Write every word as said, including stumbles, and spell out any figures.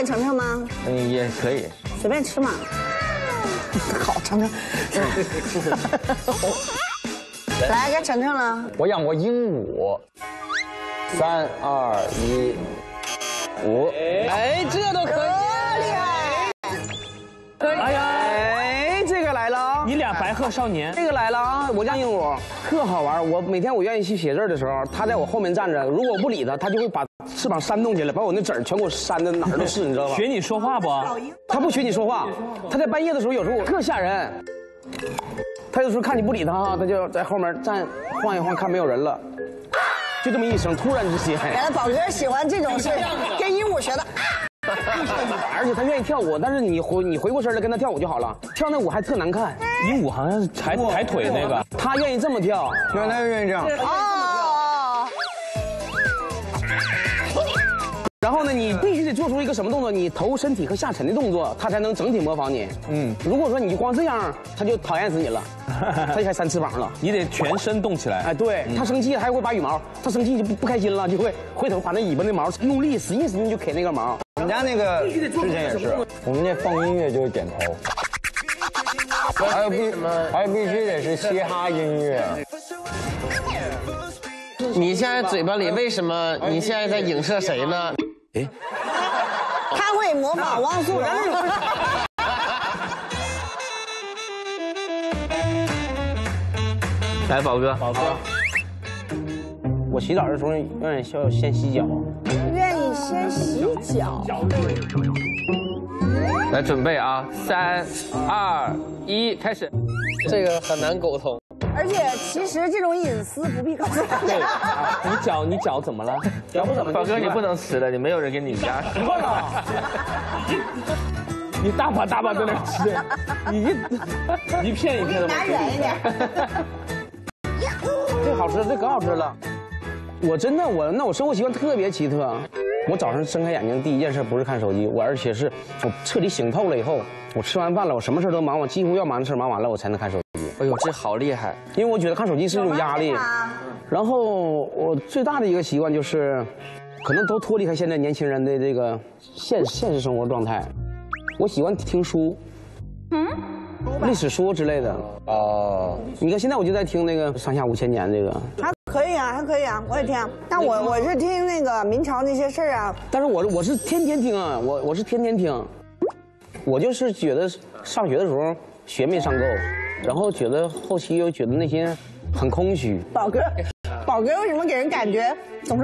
给程程吗？ 嗯，也可以， 随便吃嘛。好，程程。来，该程程了。 我养过鹦鹉。三二一，五。 哎，这都可以， 厉害！ 可以。哎呀， 哎，这个来了啊！ 你俩白鹤少年， 这个来了啊！我家鹦鹉特好玩，我每天我愿意去写字的时候，它在我后面站着，如果我不理它，它就会把翅膀扇动起来，把我那籽儿全给我扇的哪儿都是，你知道吧？ 学你说话不？ 它不学你说话，它在半夜的时候有时候特吓人。它有时候看你不理它哈，它就在后面站晃一晃，看没有人了，就这么一声，突然之间。 原来宝哥喜欢这种是跟鹦鹉学的。 而且它愿意跳舞，但是你回你回过身来跟它跳舞就好了，跳那舞还特难看。 鹦鹉好像是抬抬腿那个， 它愿意这么跳， 对，它愿意这样。 哦。 然后呢，你必须得做出一个什么动作？你头、身体和下沉的动作，它才能整体模仿你。嗯，如果说你光这样，它就讨厌死你了，它就还扇翅膀了。 你得全身动起来。 哎，对，它生气还会拔羽毛，它生气就不不开心了，就会回头把那尾巴那毛用力使劲使劲就啃那个毛。 我们家那个之前也是，我们那放音乐就会点头，还有必还有必须得是嘻哈音乐。 你现在嘴巴里为什么？你现在在影射谁呢？ 哎， 他会模仿汪苏泷。 来，宝哥， 宝哥， 我洗澡的时候愿意先先洗脚， 愿意先洗脚。 来准备啊，三、二、一，开始。这个很难沟通。 而且其实这种隐私不必告诉大对， 家。 你脚你脚怎么了？ 脚不怎么。 宝哥，你不能吃的，你没有人给你压。 习惯了。 你大把大把在那吃，你一一片一片的。 拿远一点。 这好吃，这可好吃了。我真的我那我生活习惯特别奇特。我早上睁开眼睛第一件事不是看手机，我而且是我彻底醒透了以后，我吃完饭了，我什么事都忙，我几乎要忙的事忙完了，我才能看手机。 哎呦，这好厉害！ 因为我觉得看手机是一种压力。然后我最大的一个习惯就是，可能都脱离开现在年轻人的这个现现实生活状态。我喜欢听书，嗯，历史书之类的。哦，你看现在我就在听那个《上下五千年》这个。 还可以啊，还可以啊，我也听。但我我是听那个明朝那些事儿啊。 但是我我是天天听啊，我我是天天听。我就是觉得上学的时候学没上够。然后觉得后期又觉得内心很空虚。 宝哥，宝哥为什么给人感觉总是